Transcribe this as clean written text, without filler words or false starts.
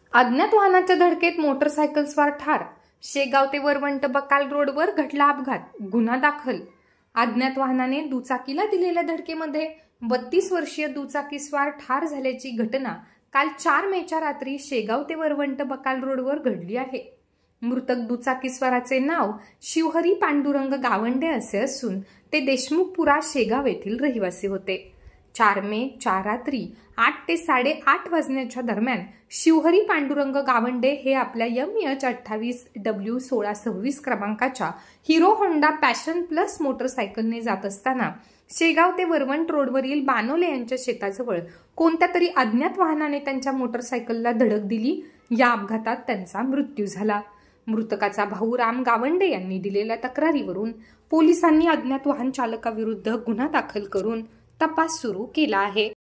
अज्ञात वाहनाच्या धडकेत मोटरसायकलस्वार ठार. शेगाव ते वरवंट बकाल रोडवर घडला अपघात, गुन्हा दाखल. अज्ञात वाहनाने दुचाकीला दिलेल्या धडकेमध्ये 32 वर्षीय दुचाकीस्वार ठार झाल्याची घटना काल 4 मेच्या रात्री शेगाव ते वरवंट बकाल रोडवर घडली आहे. मृतक दुचाकीस्वाराचे नाव शिवहरी पांडुरंग गावंडे असे असून ते देशमुखपुरा शेगाव येथील रहिवासी होते. 4 मेच्या रात्री 8 ते 8:30 वाजण्याच्या दरम्यान शिवहरी पांडुरंग गावंडे हे आपल्या MH28W1626 क्रमांकाच्या हिरो होंडा पॅशन प्लस मोटरसायकलने जात असताना शेगाव ते वरवंट रोडवरील बानोले यांच्या शेताजवळ कोणत्या तरी अज्ञात वाहनाने त्यांच्या मोटरसायकलला धडक दिली. या अपघातात त्यांचा मृत्यू झाला. मृतकाचा भाऊ राम गावंडे यांनी दिलेल्या तक्रारीवरून पोलिसांनी अज्ञात वाहन चालकाविरुद्ध गुन्हा दाखल करून तपास सुरू केला आहे.